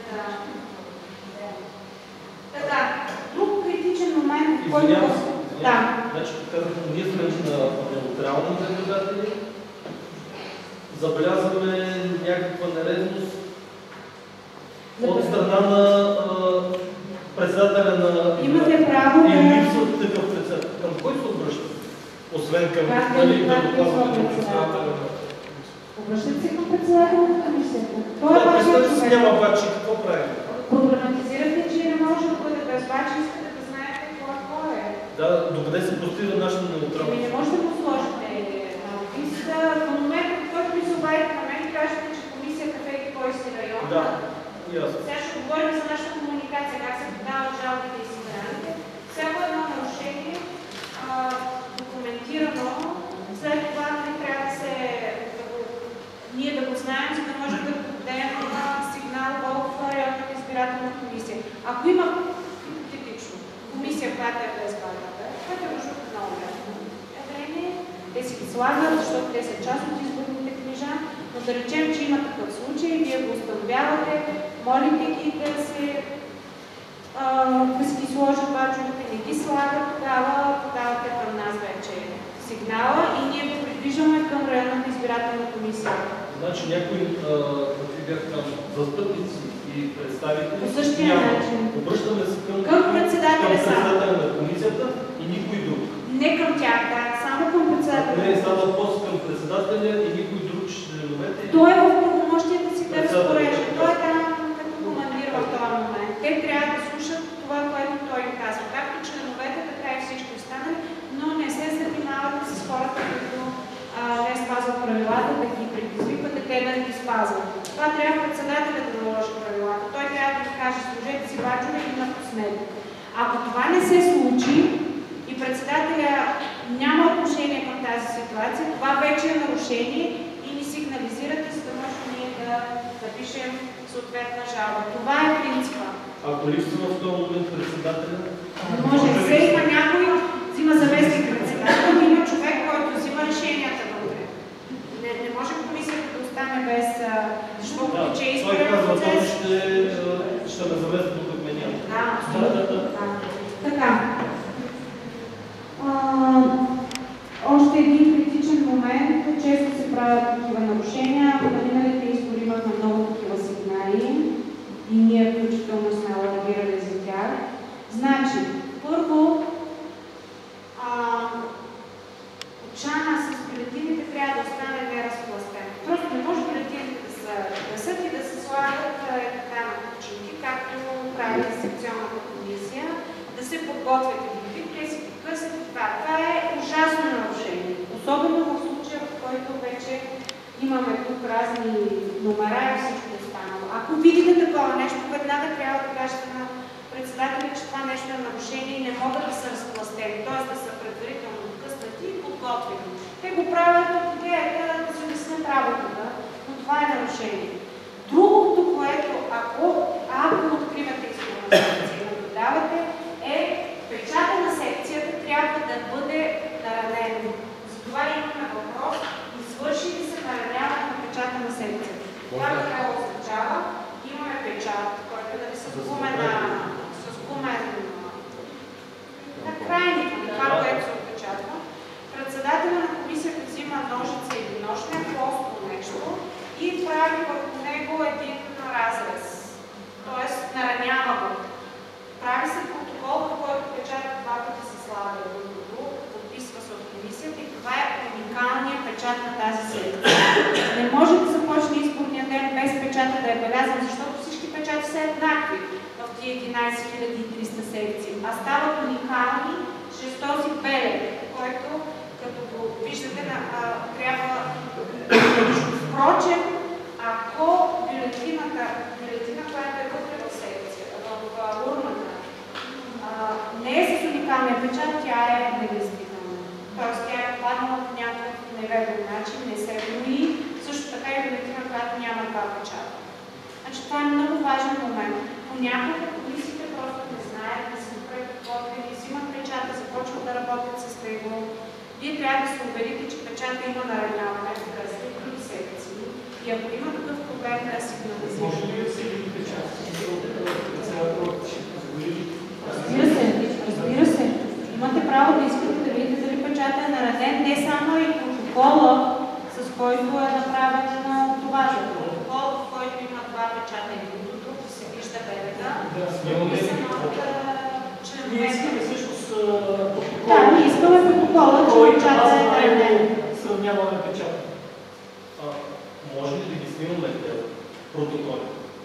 Така, друг критичен момент, в който... Да. Значи, казахме, ние сме на неутрални наблюдатели. Забелязваме някаква нередност от страна на председателя на... Имате право да... И липсва такъв председател. Към кой се обръща? Освен към председателя на... Обръщате се към председателя на комисията. Да, представете си, няма бачи, какво правим? Проблематизирате, че не може да бъде без бачи, искате да знаете какво е. Да, докъде се простира нашата неутралност? Не може да го сложите на описа. В момента, в който ви се обадите на мен, кажете, че комисията в еди кой си район. Да, ясно. Сега ще говорим за нашата комуникация, как се подават жалбите и сигналите. Всяко едно нарушение, документирано, след това трябва да се... ние да го знаем, за да можем да подадем сигнал в районната избирателна комисия. Ако има хипотетично комисия, която е без БАДА, което е нужно много явление, те си ги слагат, защото те са част от изборните книжа, но да речем, че има такъв случай, вие го установявате, молите ги да си ги сложат баджовете, не ги слагат, тогава подавате към нас вече сигнала и ние го придвижваме към районната избирателна комисия. Значи някои застъпници и представители по същия начин. Обръщаме се към председателя на комисията и никой друг. Не към тях, да, само към председателя. Не е става въпрос към председателя и никой друг членовете. Той е в правомощията си да разпорежда. Той е там като командир в този момент. Те трябва да слушат това, което той им казва. Както членовете, така и всички останали, но не се занимават с хората, които не спазват правилата, да ги предизвикват, те да ги спазват. Това трябва председателят да наложи правилата. Той трябва да ги каже, служете си баджове и напуснете. Ако това не се случи и председателя няма отношение към тази ситуация, това вече е нарушение и ни сигнализирате, за да може ние да напишем съответна жалба. Това е принципа. Ако липсва в този момент председателя? Може. Все има някой, взима заместник председател, има човек, който взима решенията вътре. Не може комисията да остане без... Защото че изборен процес... Той казва, ще ме завезе тук от меня. Да, абсолютно. Така. Още един критичен момент. Често се правят такива нарушения. На миналите избори имахме много такива сигнали и ние включително сме аlarмирали за тях. Значи, първо, чана с бюлетините трябва да остане неразпластен. Просто не може бюлетините да се разпръсат и да се слагат така на кучинки, както прави секционната комисия, да се подготвят и те си късат това. Това е ужасно нарушение. Особено в случая, в който вече имаме тук разни номера и всичко останало. Ако видите такова нещо, веднага трябва да кажете на председателя, че това нещо е нарушение и не могат да са разпластени, т.е. да са предварително откъснати и подготвени. Те го правят от идеята да се улеснят работата, но това е нарушение. Другото, което ако откривате изборна секция и наблюдавате, е печата на секцията трябва да бъде наранен. Затова имаме въпрос, извърши ли се нараняване на печата на секцията. Това какво означава? Имаме печат, който е с гумен накрайник на това, което се отпечатва. Председателя на комисията взима ножица или нощния просто нещо и прави върху него един разрез. Тоест наранява го. Прави се протокол, в който печата два пъти се слага другото, подписва се от комисията и това е уникалният печат на тази секция. Не може да започне изборния ден без печата да е белязан, защото всички печати са еднакви в тия 11 300 секции, а стават уникални чрез този белег, който, като го виждате, трябва. Впрочем, ако бюлетина, която е вътре в секцията, в урната, не е с уникалния печат, тя е недействителна. Тоест, тя е паднала по някакъв неверен начин, не се брои. Също така и бюлетина, която няма два печата. Значи, това е много важен момент. Понякога комисиите просто не знаят, да се предподготвят, взимат печата, започват да работят с него. Вие трябва да се уверите, че печата има нараняване в други секции. И ако има такъв проблем, да сигнализирате. Може ли да се види печата? Разбира се. Имате право да искате да видите дали печата е нареден, не само и протокола, с който е направено това. Протокол, в който има два печата и другото, се вижда белега. Ние искаме всъщност протокол. Да, ние искаме протокола, че печата е нареден. Сравняваме печата. Може ли да ги снимаме протоколи?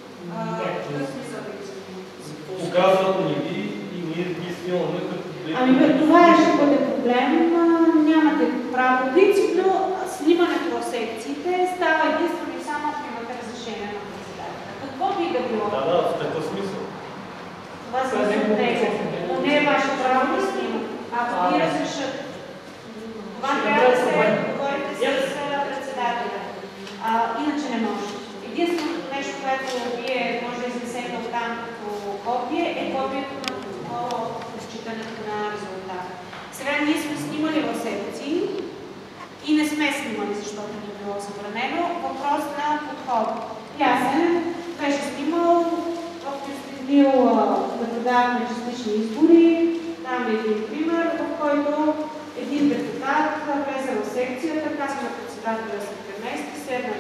Показват ни ги и ние ги снимаме като... Това ще бъде проблем. Нямате право. Принципно снимането в секциите става единствено и само ако имате разрешение на председателя. Какво би да било? Да, в такъв смисъл. Това се него. Но не е ваше право да снимате. Ако ви разрешат. Това трябва да се говорите с председателя. Иначе не може. Единственото нещо, което вие може да изнесете от там като копие, е копието на протокола от отчитането на резултата. Сега ние сме снимали в секции и не сме снимали, защото не е било забранено. Въпрос на подход. Ясен беше снимал, в Кюстендил наблюдаваме частични избори. Там е един пример, в който един депутат влезе в секцията, казва на председателя да се премести, седна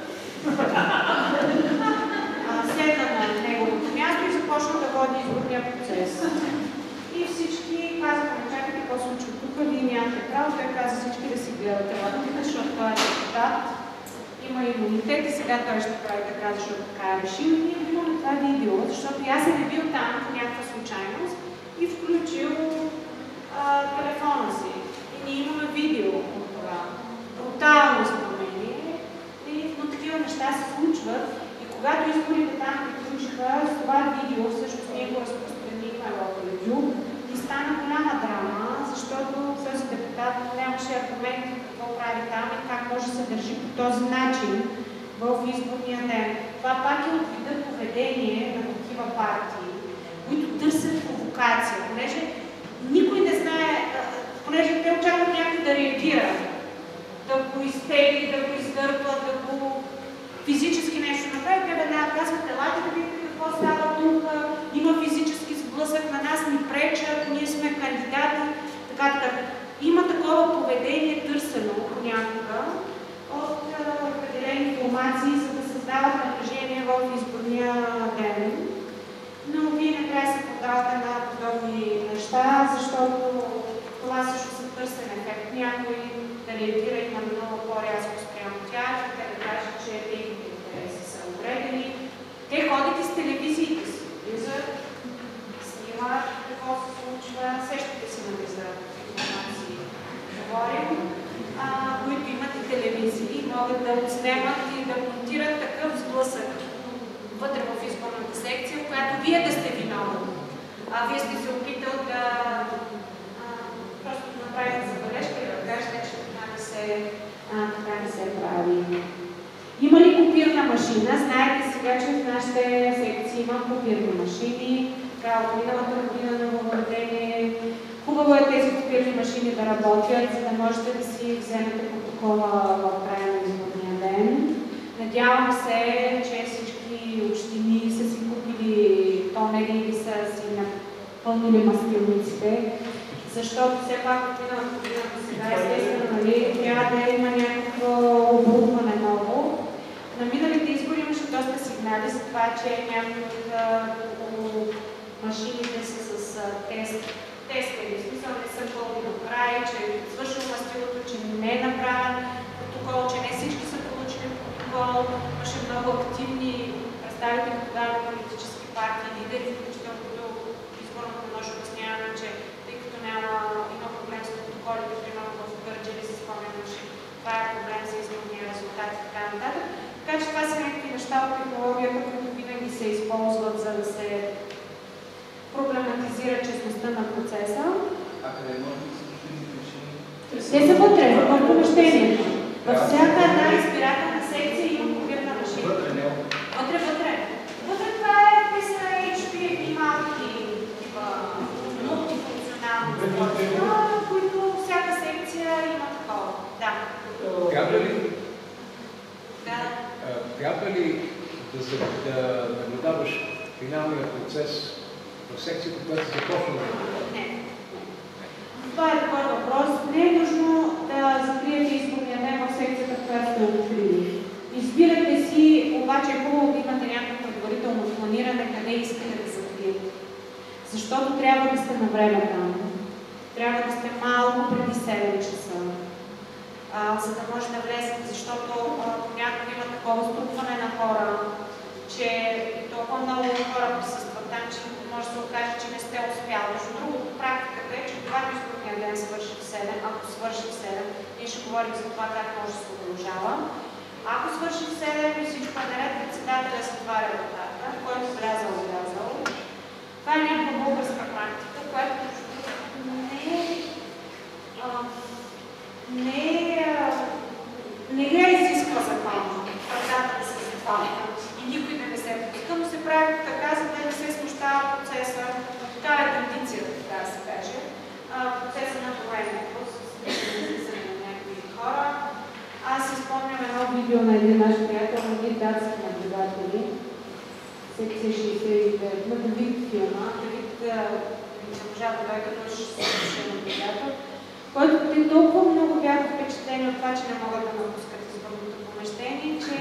на неговото място и започна да води изборния процес. И всички казаха, чакайте, какво случва тук, вие нямате право. Той каза всички да си гледате работите, защото той е депутат, има имунитет и сега той ще прави така, защото така е решил. И ние имаме това видео, защото аз съм бил там по някаква случайност и включил телефона си. И ние имаме видео от това. Брутално изпълнение, но такива неща се случват. И когато изборите там приключиха, с това видео, всъщност ние го разпространихме в YouTube и стана голяма драма, защото този депутат нямаше аргументи какво прави там и как може да се държи по този начин в изборния ден. Това пак е от вида поведение на такива партии, които търсят провокация, понеже никой не знае, понеже те очакват някой да реагира, да го изтегли, да го издърпат, да го физически нещо направи. Те веднага казват, елате да видите какво става тук, има физически сблъсък на нас, ни пречат, ние сме кандидати, така. Има такова поведение търсено понякога от определени формации, за да създават напрежение в изборния ден. Но вие не трябва да се подавате на подобни неща, защото това също са търсен ефект. Някой да реагира и на много по-рязко спрямо тях, да кажат, че техните интереси са увредени. Те ходят и с телевизиите си, влизат, снимат какво се случва, сещате си на за информации, говорим, които имат и телевизии, могат да отснемат и да монтират такъв сблъсък вътре в изборната секция, в която вие да сте виновни. вие сте се опитал да просто направите забележка и да кажете, че така не се прави. Има ли копирна машина? Знаете сега, че в нашите секции има копирни машини. От миналата година на въведение. Хубаво е тези копирни машини да работят, за да можете да си вземете протокола в края на изборния ден. Надявам се, че всички общини са си купили тонери или са си напълнили мастилниците, защото все пак от миналата година до сега, естествено, трябва да има някакво оборудване ново. На миналите избори имаше доста сигнали за това, че някои от машините са с тестери, в смисъл не са пълни до край, че е свършил мастилото, че не е направен протокол, че не всички са получили протокол. Имаше много активни представители тогава на политически партии, лидери, включително до изборната нощ обясняваме, че тъй като има проблем с протоколите, примерно в Кърджали, се спомням, че това е проблем за изборния резултат и така нататък. Така че това са някакви неща от технологията, които винаги се използват, за да се проблематизира честността на процеса. Къде може да се случи машини? Те са вътре, в помещението. Във всяка една избирателна секция има копирна машина. Вътре. Вътре това е, те са HP и малки мултифункционални устройства, които всяка секция има такова. Да. Трябва ли да наблюдаваш финалния процес в секцията, която се започва да работи? Не. Това е добър въпрос. Не е нужно да закриете изборния ден в секцията, която сте открили. Избирате си, обаче е хубаво да имате някакво предварително планиране, къде искате да закриете. Защото трябва да сте на време там. Трябва да сте малко преди 7 часа. За да може да влезете, защото понякога има такова струпване на хора, че толкова много хора присъстват там, че може да се окаже, че не сте успяли. Между другото, практиката е, че когато изборния ден свърши в 7, ако свърши в 7, ние ще говорим за това как може да се продължава. Ако свърши в 7 и всичко е наред, председателя затваря вратата, който влязал. Това е някаква българска практика, която не я изисква закон, вратата да се затваря и никой да не се пуска, но се прави така, за да не се смущава процеса. Това е традицията, така да се каже. Процеса на времето, с на някакви хора. Аз си спомням едно видео на един наш приятел, на един датски наблюдатели, секция 69, на Давид филма. Давид не можа да дойде, но ще наблюдател, който те толкова много бяха впечатлени от това, че не могат да напускат изборното помещение, че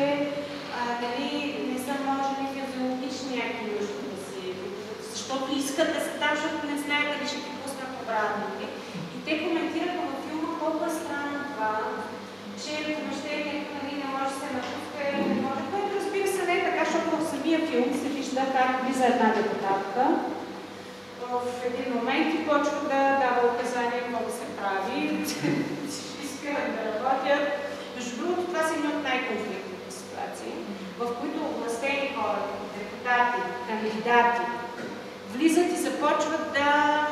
не са можели физиологични някакви нужди да си, защото искат да са там, защото не знаят дали ще ги пуснат обратно. И те коментираха във филма колко е странно това, че помещението не може да се напуска и не може. Което разбира се не е така, защото в самия филм се вижда как влиза една депутатка в един момент и почва да дава указания какво да се прави, всички спират да работят. Между другото, това са едни от най-конфликтните ситуации, в които властени хора, депутати, кандидати влизат и започват да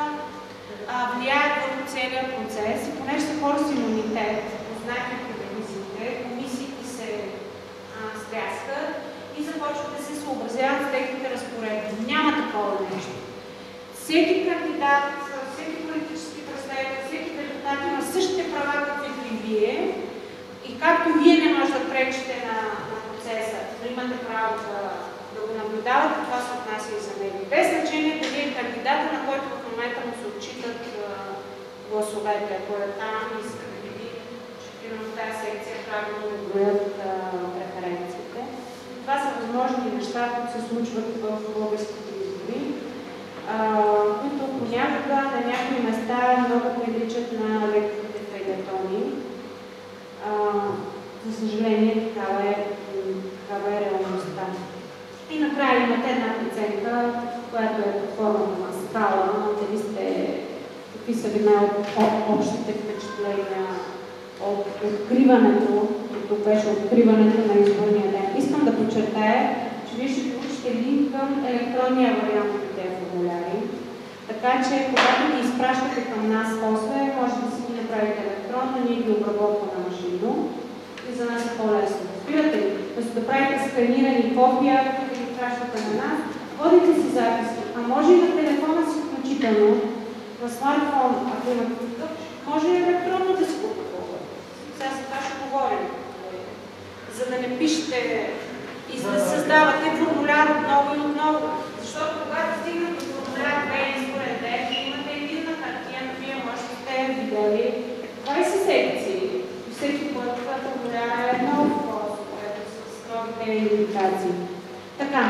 влияят върху целия процес. И понеже са хора с имунитет, познати по телевизиите, комисиите се стряскат и започват да се съобразяват с техните разпоредби. Няма такова нещо. Всеки кандидат, всеки политически представител, всеки депутат има същите права, каквито и вие. И както вие не може да пречите на процеса, но имате право да го наблюдавате, това се отнася и за него. Без значение дали е кандидата, на който в момента му се отчитат гласовете, ако е там и иска да види, че примерно в тази секция правилно да броят преференциите. Това са възможни неща, които се случват в българските избори, които понякога на някои места много приличат на лекторите фейлетони. За съжаление, такава е реалността. И накрая имате една преценка, която е под формата на скала, какви са ви най-общите впечатления от откриването, като беше откриването на изборния ден. Искам да подчертая, че вие ще получите линк към електронния вариант на тези формуляри. Така че, когато ги изпращате към нас после, може да си ги направите електронно, ние ги обработваме машинно и за нас е по-лесно. Разбирате ли? Вместо да правите сканирани копия, които ги пращате на нас, водите си записи, а може и на телефона си включително, на смартфон, ако имате такъв, може и електронно да си го попълвате. Сега за това ще говорим. За да не пишете и за да създавате формуляр отново и отново. Защото когато стигнат до формуляр 2 изборен ден, имате единна хартия, но вие може да сте видели 20 секции. Всеки път формуляр е много просто, което с новите индикации. Така.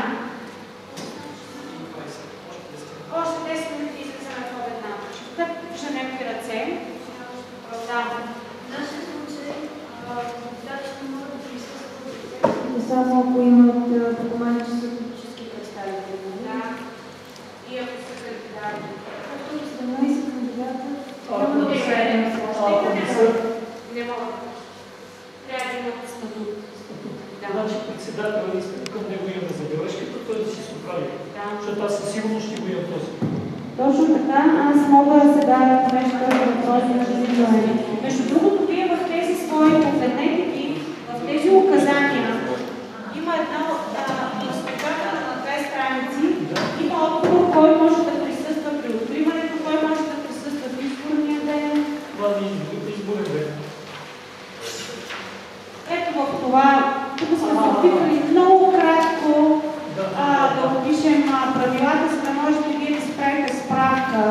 Още 10 минути излизаме в обедна почивка. Женем ви ръце. Продължаваме. Нашия случай, кандидатите не могат да присъстват само ако имат документи, че са политически представители. Да. И ако са кандидати. Като 17 кандидата, няма да изгледам. Не могат. Трябва да имат статут. Значи председател иска към него имаме забележки, той да си се оправи. Защото аз със сигурност ще го имам този. Точно така, аз мога сега нещо да въпроси на жизнене. Между другото, вие в тези свои погледнете ги, в тези указания, има едно изпечатане на 2 страници, има отговор, кой може да присъства при откриването, кой може да присъства в изборния ден. Това е изборен ден. Ето в това, тук сме се опитали много кратко да опишем правилата, за да можете вие да си правите справка.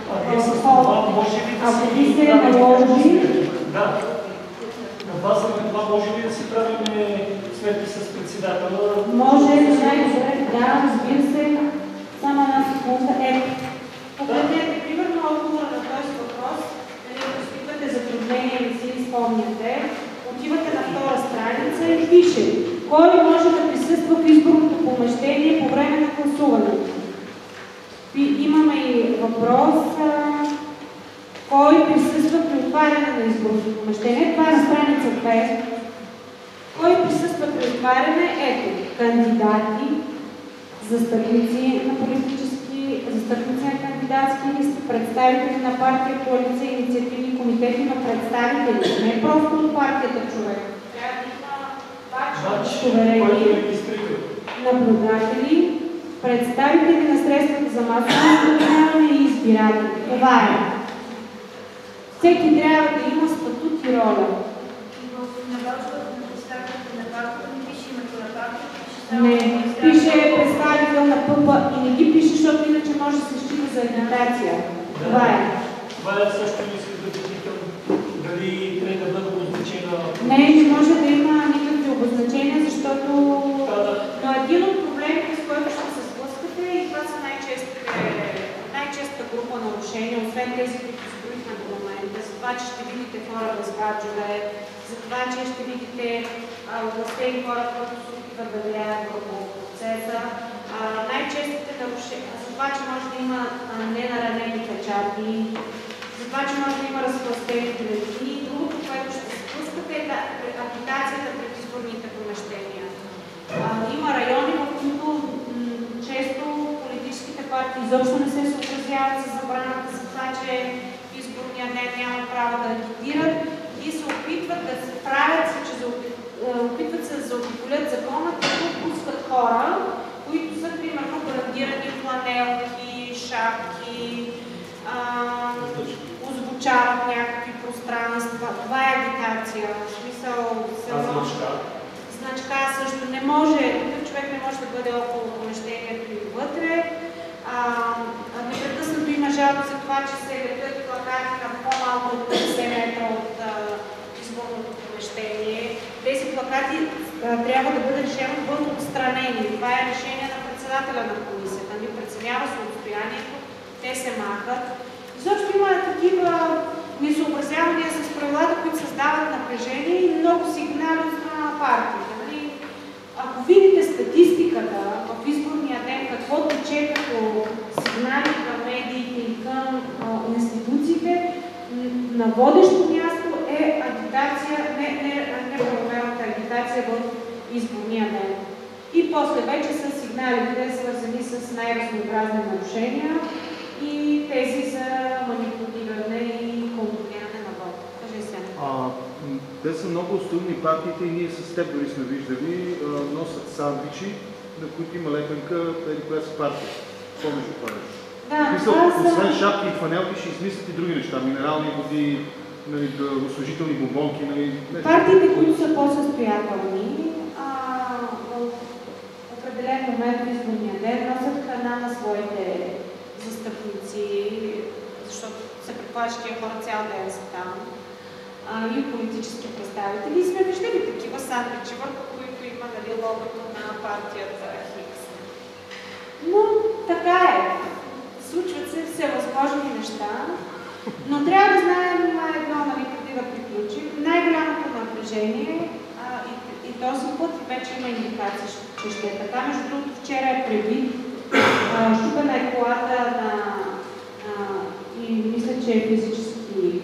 Ако ви се наложи... Да. На база на това може ли да си правим сметки с председателя? Може, най-добре, да, разбира се. Само една секунда. Погледнете, примерно, отговора на този въпрос, дали изпитвате затруднение или си спомняте, отивате на втора страница и пише кой може да присъства в изборното помещение по време на гласуването. Имаме и въпрос кой присъства при отваряне на изборното помещение. Това е на страница 2. Кой присъства при отваряне? Ето, кандидати, застъпници на политически, застъпници на кандидатски листи, представители на партия, коалиция, инициативни комитети на представители. Не просто от партията човек. Трябва да има бач, уверени, наблюдатели, представители на средствата за масово информиране и избиратели. Това е. Всеки трябва да има статут и роля. Не, пише представител на ПП и не ги пише, защото иначе може да се счита за агитация. Това е. Това е също мисля да питам дали трябва да бъде обозначена. Не може да има никакви обозначения, защото но един от проблемите, с който ще се сблъскате, и това са най-честа група нарушения, освен тези, които изброихме до момента, за това, че ще видите хора без баджове, за това, че ще видите областени хора, които се опитват да влияят върху процеса. Най-честите нарушения, за това, че може да има ненаранени печати, за това, че може да има разпластени бюлетини и другото, което ще се спускате е агитацията пред изборните помещения. Има райони, в които често политическите партии изобщо не се съобразяват с забраната за това, че в изборния ден няма право да агитират и се опитват да се правят, опитват се да заобиколят закона, като пускат хора, които са примерно брандирани фланелки, шапки, озвучават някакви пространства. Това е агитация. В смисъл, значка също не може, такъв човек не може да бъде около помещението и вътре. Непрекъснато има жалба за това, че се лепят плакати на по-малко от 50 метра от изборното помещение. Тези плакати трябва да бъдат решено да бъдат отстранени. Това е решение на председателя на комисията. Ни преценява се отстоянието, те се махат. Защото има такива несъобразявания с правилата, които създават напрежение и много сигнали от страна на партиите. Ако видите статистиката в изборния ден, какво тече като сигнали към медиите и към институциите, на водещо място е агитация, неправомерната агитация в изборния ден. И после вече са сигналите, свързани с най-разнообразни нарушения и тези за манипулиране и контролиране на вот. Кажи се. Те са много остроумни партиите и ние с теб дори сме виждали, носят сандвичи, на които има лепенка, преди която са партия. Помниш го това нещо? Да, освен шапки и фанелки ще измислят и други неща, минерални води, освежителни бомбонки. Партиите, които са по-състоятелни, в определен момент в изборния ден носят храна на своите застъпници, защото се предполага, че тия хора цял ден са там, и политически представители. И сме виждали такива сандвичи, върху които има логото на партията Хикс. Но така е. Случват се всевъзможни неща, но трябва да знаем едно, преди да приключим. Най-голямото напрежение и този път вече има индикация, че ще е така. Между другото, вчера е пребит, щупена е колата и мисля, че е физически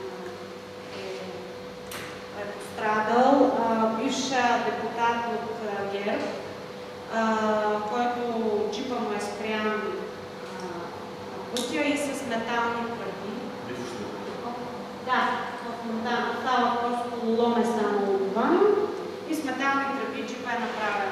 пострадал бивш депутат от ГЕРБ, който джипа му е спрян пътя и с метални тръби. Да, в Монтана. Става просто лом е станало това и с метални тръби джипа е направен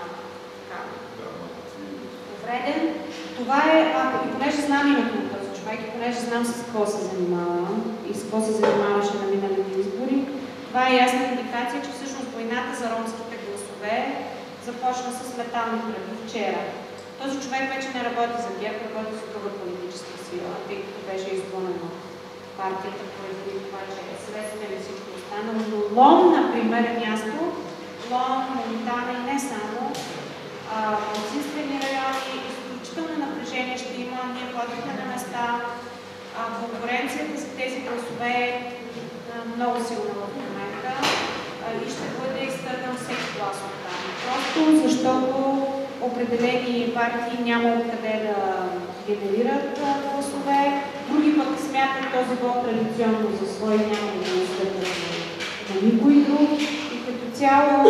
повреден. Това е, и понеже знам името на този човек, и понеже знам с какво се занимава и с какво се занимаваше на миналите избори, това е ясна индикация, че всъщност войната за ромските гласове започна с метални тръби вчера. Този човек вече не работи за ГЕРБ, работи за друга политическа сила, тъй като беше изгонен от партията, поради това, че е следствие и всичко останало. Но Лом, например, е място, Лом, Монтана и не само, малцинствени райони, изключително напрежение ще има, ние ходихме на места, конкуренцията за тези гласове е много силна в момента и ще бъде изтърган всеки глас от там. Просто защото определени партии няма откъде да генерират гласове, други пък смятат този вот традиционно за свой, няма да наследят на никой друг. И като цяло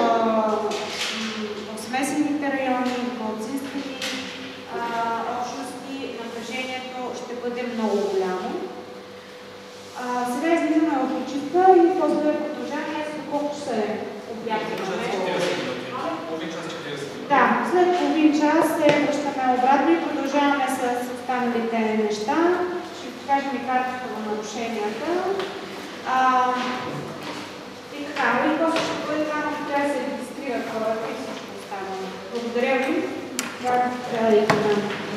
в смесените райони, в малцинствени общности, напрежението ще бъде много голямо. Сега излизаме от почивка и после продължаваме с колко часа е обядваме. Да, след половин час се връщаме обратно и продължаваме с останалите неща. Ще ви покажем и картата на нарушенията. И така, и после ще бъде това, когато се регистрират хората и всичко останало. Благодаря ви. Това е